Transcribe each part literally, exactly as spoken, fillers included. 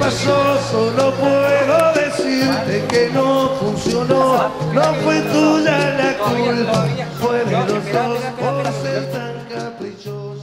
pasó, solo puedo decirte que no funcionó. No fue tuya la culpa, fue de los dos por ser tan caprichoso.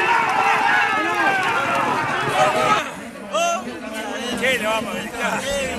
¿Qué le vamos a dedicar?